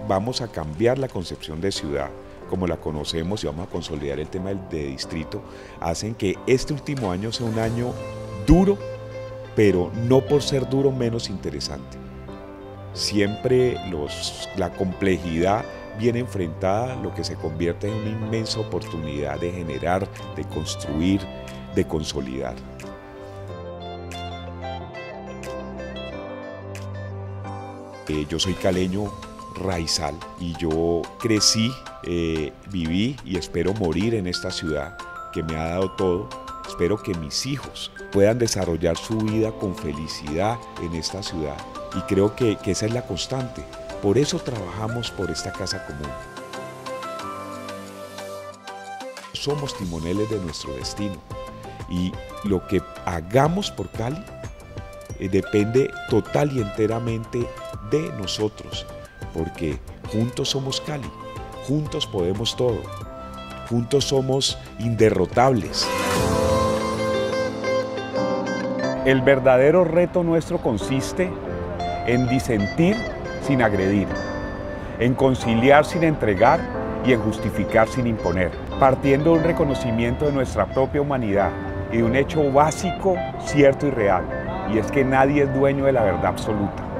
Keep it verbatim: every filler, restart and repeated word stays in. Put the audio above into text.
vamos a cambiar la concepción de ciudad como la conocemos y vamos a consolidar el tema de distrito, hacen que este último año sea un año duro, pero no por ser duro menos interesante. Siempre los, la complejidad viene enfrentada, lo que se convierte en una inmensa oportunidad de generar, de construir, de consolidar. Eh, yo soy caleño raizal y yo crecí, eh, viví y espero morir en esta ciudad que me ha dado todo. Espero que mis hijos puedan desarrollar su vida con felicidad en esta ciudad y creo que, que esa es la constante. Por eso trabajamos por esta casa común. Somos timoneles de nuestro destino y lo que hagamos por Cali eh, depende total y enteramente de nosotros, porque juntos somos Cali, juntos podemos todo, juntos somos inderrotables. El verdadero reto nuestro consiste en disentir sin agredir, en conciliar sin entregar y en justificar sin imponer, partiendo de un reconocimiento de nuestra propia humanidad y de un hecho básico, cierto y real, y es que nadie es dueño de la verdad absoluta.